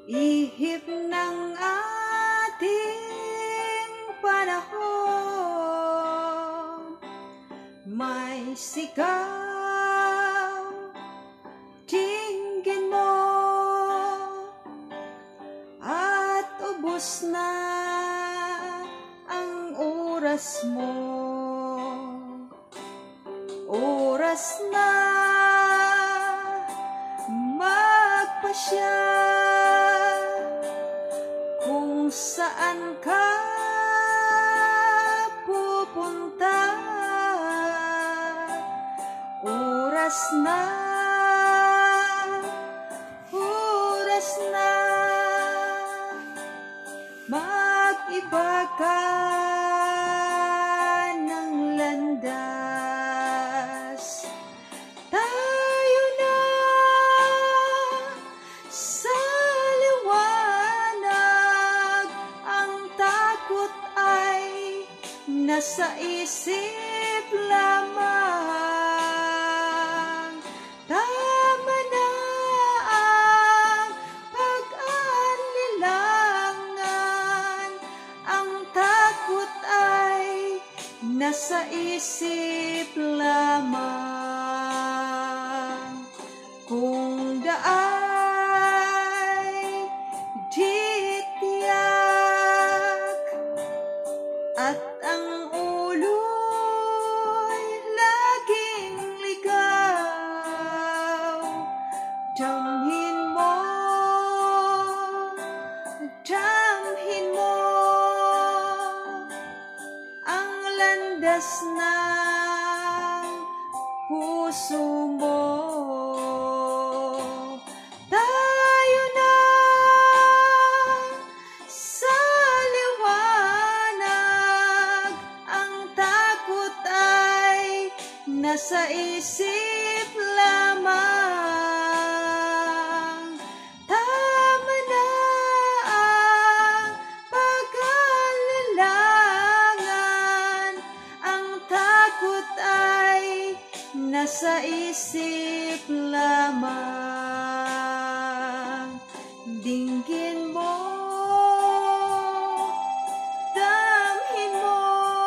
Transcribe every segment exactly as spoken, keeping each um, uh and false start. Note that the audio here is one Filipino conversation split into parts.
ihip ng ating panahon. May sigaw, tingin mo, at ubos na ang oras mo. Oras na magpasya kung saan ka pupunta. Oras na, oras na mag-iba ka ng landas. Tayo na sa liwanag, ang takot ay nasa isip lamang. Tama na ang pag-alinlangan, ang takot ay nasa isip lamang. Kung daay di tiyak at ang ulo'y laging ligaw, damhin mo, damhin mo ang landas ng puso mo. Tayo na sa liwanag, ang takot ay nasa isip lamang. Tama na ang pag-alinlangan, ang takot ay nasa isip lamang. Dinggin mo, damhin mo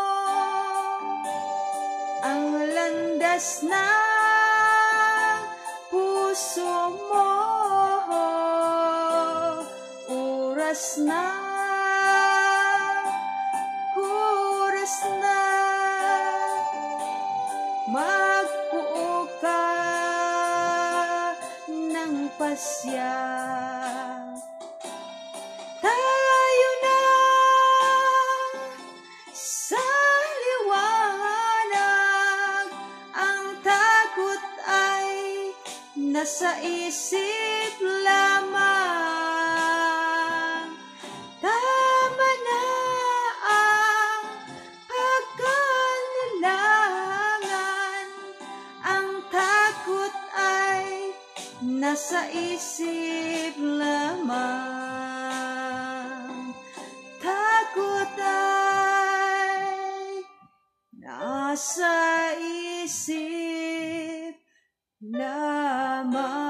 ang landas ng puso mo. Oras na, oras na magbuo ka ng pasya. Tayo na sa liwanag, ang takot ay nasa isip lamang. Tama na ang pag-alinlangan, ang takot ay nasa isip lamang. Takot ay nasa isip lamang.